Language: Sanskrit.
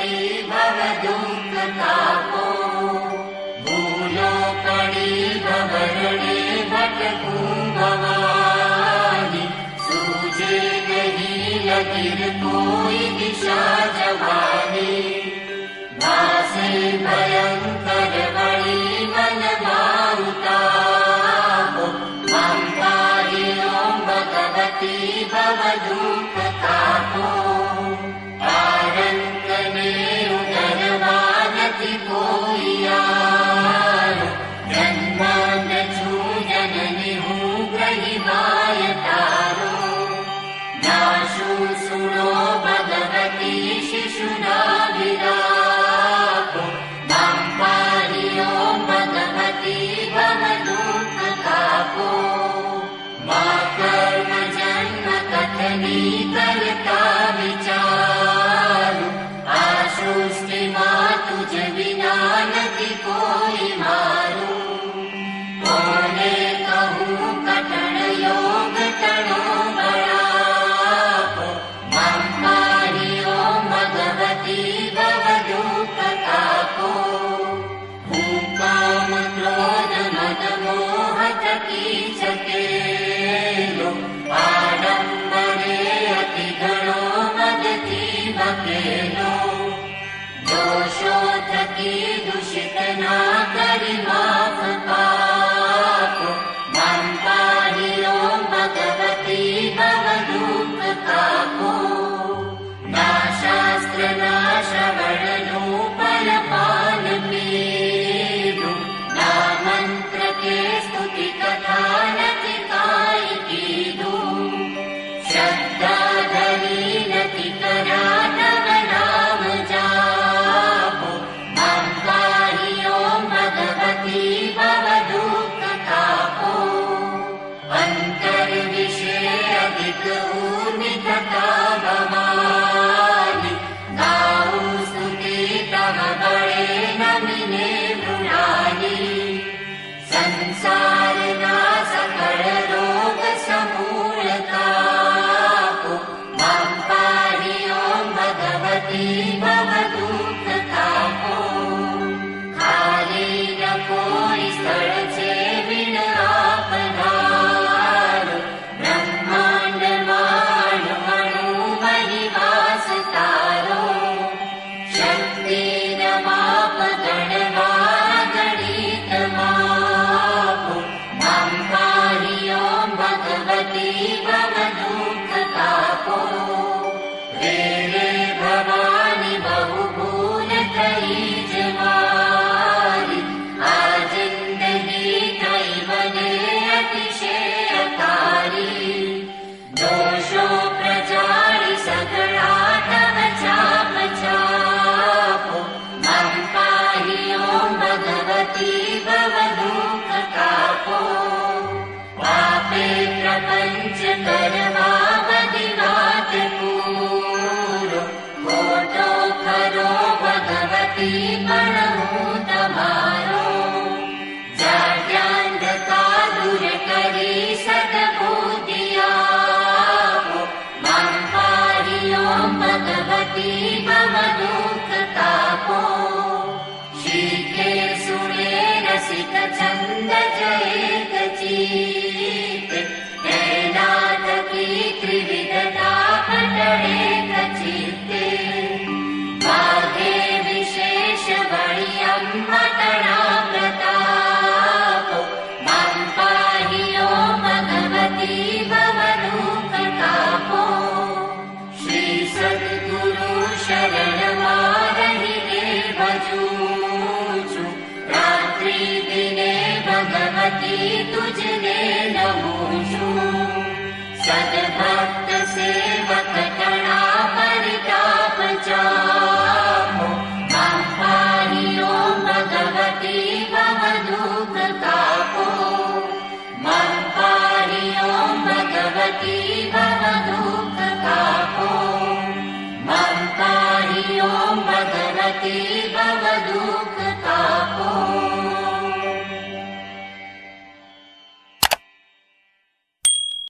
भव दुःख तापो भूलो पड़ी भवरणे भटकूं भवानी सूझे नहीं लगिर कोई दिशा जवानी भासे भयंकर बड़ी मन मारुतापो मां पाहि ओं भगवती भव दुःख तापो आरंकने उदरवानति कोई यारो जन्मांध छू जननी हूँ ग्रही माय तारो नाशु सुनो भगवती शिशुना विरापो मां पाहि ओं भगवती भव दुःख तापो मां कर्म जन्म कथनी करता विचारु आसृष्टि मां तुझ बिना नहीं कोई मारू कोने कहूँ कठिन योग तणो बड़ापो मां पाहि ओं भगवती भव दुःख तापो हूँ काम क्रोध मद मोह थकी सकेलो आडंबरे अति घणो मदती बकेलो दोषो थकी दूषित ना करी माफ पापो मां पाहि ओं भगवती भव दुःख तापो ना शास्त्र ना श्रवणनु परपान पीडु ना मंत्र के स्तुति कथा नति काई कीडु श्रद्धा धरी नति करा तव नाम जापो मां पाहि ओं भगवती भव दुःख तापो अंतर विषय अधिक ऊर्मि तथा भवानी गाऊ स्तुति तव बड़े नमिने मृणाली संसार ना सकल रोग समूल तापो मां पाहि ओं भगवती भव दुःख तापो खाली न कोई स्थल छे बिन आप धारो ब्रह्मांड माणु अणु वही वास तारो शक्ति न माप गणवा गणित मापो मां पाहि ओं भगवती भव दुःख तापो रे रे भवानी बहु भूल कई जमारी आ जिंदगी कई बने अतिशय तारी दोषो प्रजाळि सगळा तव चाप चापो मां पाहि ओं भगवती भव दुःख तापो पापे प्रपंच करवा बधी वात पूरो खोटो खरो भगवती पण हूँ तमारो जाड्यांधकार दूर करी सद्बुद्धि आपो मां पाहि ओं भगवती भव दुःख तापो शीघ्रे सुने रसिक छंद जयेत चीत कैलाथ की त्रिविधता पटळे चित्ते भागे विशेष बळि अम्मटणा प्रतापो मां पाहि ओं भगवती भव दुःख तापो श्री सद्गुरु शरण मारहि देव जूझु रात्रि दिने भगवती तुझने नमूं छूं सद्भक्त सेवक